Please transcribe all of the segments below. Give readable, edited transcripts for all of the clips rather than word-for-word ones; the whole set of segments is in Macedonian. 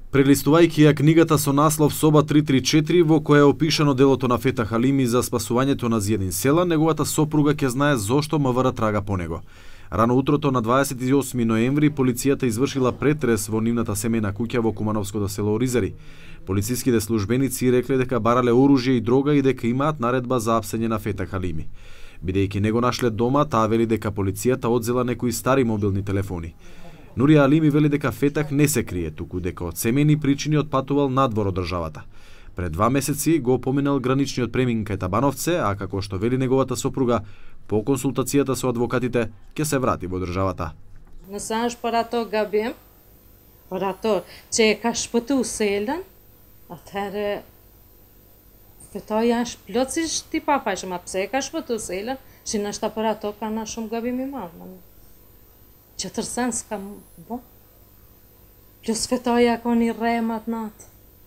Прелистувајќи ја книгата со наслов Соба 334, во која е опишано делото на Фета Халими за спасувањето на Зиједин Села, неговата сопруга ќе знае зошто МВР трага по него. Рано утрото на 28 ноември полицијата извршила претрес во нивната семејна куќа во Кумановското село Оризари. Полициските службеници рекле дека барале оружје и дрога и дека имаат наредба за апсење на Фета Халими. Бидејќи не го нашле дома, таа вели дека полицијата одзела некои стари мобилни телефони. Нурија Алими вели дека Фетах не се крие, туку дека од семејни причини отпатувал надвор од државата. Пред 2 месеци го поминал граничниот премин кај Табановце, а како што вели неговата сопруга, по консултацијата со адвокатите, ќе се врати во државата. Nëse për ato gabim, për ato që e ka shpëtu selën, atëherë fetoja është plotësisht i papajshëm, a pse e ka shpëtu selën, që nështë për ato ka na shumë gabim i madh. Që tërsen s'ka bo. Plus fetoja ka një remat natë.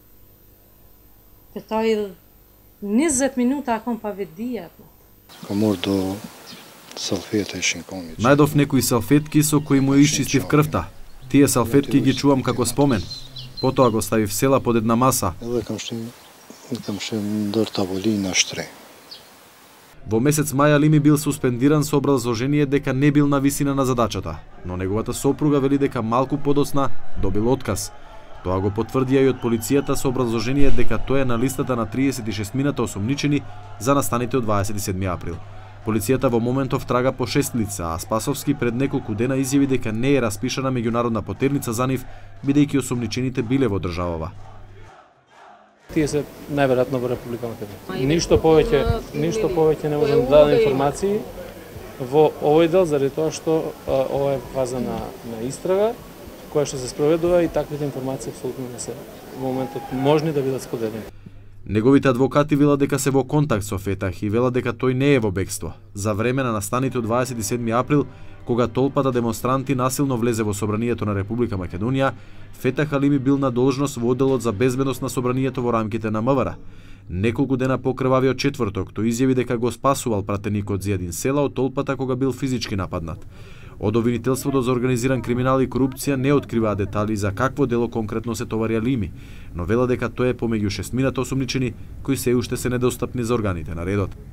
Fetoj 20 minuta akon pa vidijat natë. Ka morë do салфета и шинкони. Најдов некои салфетки со кои му исчистив крвта. Тие салфетки ги чувам како спомен. Потоа го ставив села под една маса. Edhe kam ше ndër tavolina shtrej. Во месец мај Алими бил суспендиран со образложение дека не бил на висина на задачата, но неговата сопруга вели дека малку подоцна добил отказ. Тоа го потврдија и од полицијата со образложение дека тој е на листата на 36 мината осумничени за настаните од 27 април. Полицијата во моментов трага по 6 лица, а Спасовски пред неколку дена изјави дека не е распишана меѓународна потерница за нив, бидејќи осумничените биле во државава. Тие се најверојатно во Република Македонија. Ништо повеќе не можам да дадам информации во овој дел, заради тоа што ова е фаза на истрага, која што се спроведува и таквите информации апсолутно не се во моментот можни да бидат споделени. Неговите адвокати велат дека се во контакт со Фетах и велат дека тој не е во бегство. За време на настаните од 27 април, кога толпата демонстранти насилно влезе во собранието на Република Македонија, Фетах Алими бил на должност во одделот за безбедност на собранието во рамките на МВР. Неколку дена по крвавиот четврток, тој изјави дека го спасувал пратеникот Зиједин Села од толпата кога бил физички нападнат. Од обвинителството за организиран криминал и корупција не откриваа детали за какво дело конкретно се товари Алими, но вела дека тој е помеѓу 6 осумничени кои се уште се недостапни за органите на редот.